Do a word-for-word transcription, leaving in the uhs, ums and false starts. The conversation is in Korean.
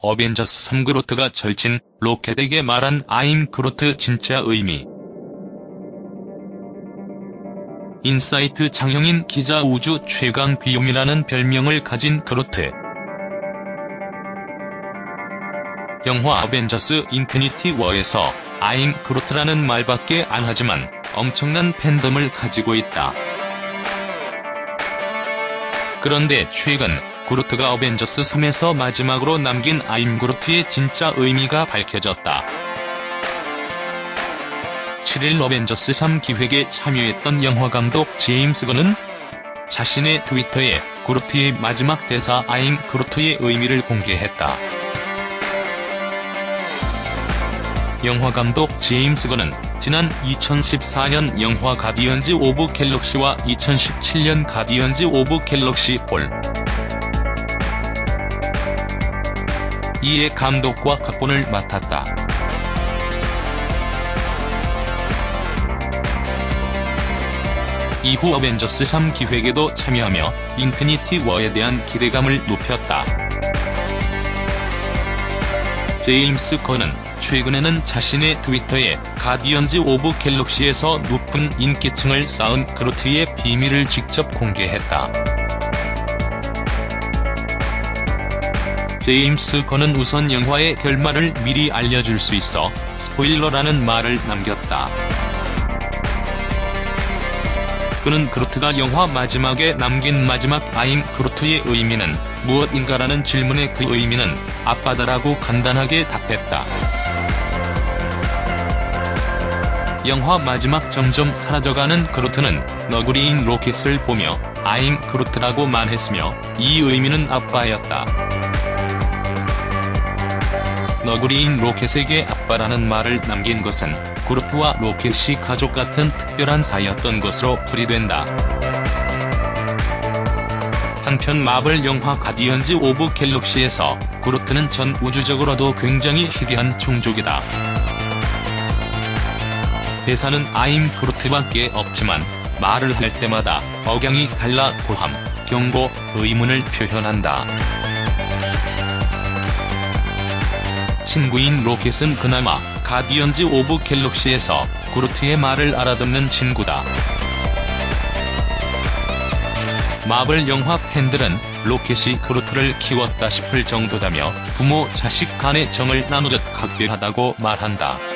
어벤져스 삼 그루트가 절친 로켓에게 말한 I'm 그루트 진짜 의미. 인사이트 장형인 기자 우주 최강 비용이라는 별명을 가진 그루트. 영화 어벤져스 인피니티 워에서 I'm 그루트라는 말밖에 안 하지만 엄청난 팬덤을 가지고 있다. 그런데 최근 그루트가 어벤져스 삼에서 마지막으로 남긴 I'm 그루트의 진짜 의미가 밝혀졌다. 칠일 어벤져스 삼 기획에 참여했던 영화감독 제임스 건은 자신의 트위터에 그루트의 마지막 대사 I'm 그루트의 의미를 공개했다. 영화감독 제임스 건은 지난 이천십사 년 영화 가디언즈 오브 갤럭시와 이천십칠 년 가디언즈 오브 갤럭시 볼. 이에 감독과 각본을 맡았다. 이후 어벤져스 삼 기획에도 참여하며 인피니티 워에 대한 기대감을 높였다. 제임스 건은 최근에는 자신의 트위터에 가디언즈 오브 갤럭시에서 높은 인기층을 쌓은 그루트의 비밀을 직접 공개했다. 제임스 건은 우선 영화의 결말을 미리 알려줄 수 있어 스포일러라는 말을 남겼다. 그는 그루트가 영화 마지막에 남긴 마지막 I'm 그루트의 의미는 무엇인가라는 질문에 그 의미는 아빠다라고 간단하게 답했다. 영화 마지막 점점 사라져가는 그루트는 너구리인 로켓을 보며 I'm 그루트라고 말했으며 이 의미는 아빠였다. 너구리인 로켓에게 아빠라는 말을 남긴 것은 그루트와 로켓이 가족 같은 특별한 사이였던 것으로 풀이된다. 한편 마블 영화 가디언즈 오브 갤럭시에서 그루트는 전 우주적으로도 굉장히 희귀한 종족이다. 대사는 I'm 그루트밖에 없지만 말을 할 때마다 억양이 달라 고함, 경고, 의문을 표현한다. 친구인 로켓은 그나마 가디언즈 오브 갤럭시에서 그루트의 말을 알아듣는 친구다. 마블 영화 팬들은 로켓이 그루트를 키웠다 싶을 정도다며 부모 자식 간의 정을 나누듯 각별하다고 말한다.